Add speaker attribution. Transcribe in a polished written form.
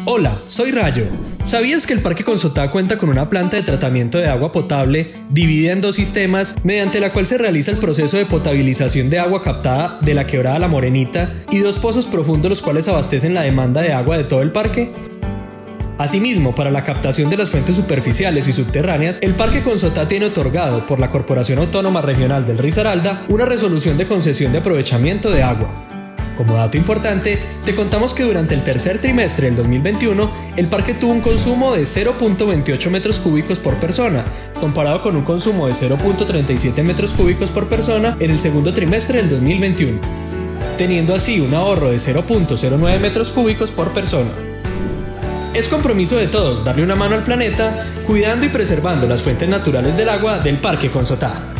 Speaker 1: Hola, soy Rayo. ¿Sabías que el Parque Consotá cuenta con una planta de tratamiento de agua potable dividida en dos sistemas, mediante la cual se realiza el proceso de potabilización de agua captada de la quebrada La Morenita y dos pozos profundos los cuales abastecen la demanda de agua de todo el parque? Asimismo, para la captación de las fuentes superficiales y subterráneas, el Parque Consotá tiene otorgado por la Corporación Autónoma Regional del Risaralda una resolución de concesión de aprovechamiento de agua. Como dato importante, te contamos que durante el tercer trimestre del 2021, el parque tuvo un consumo de 0.28 metros cúbicos por persona, comparado con un consumo de 0.37 metros cúbicos por persona en el segundo trimestre del 2021, teniendo así un ahorro de 0.09 metros cúbicos por persona. Es compromiso de todos darle una mano al planeta, cuidando y preservando las fuentes naturales del agua del Parque Consotá.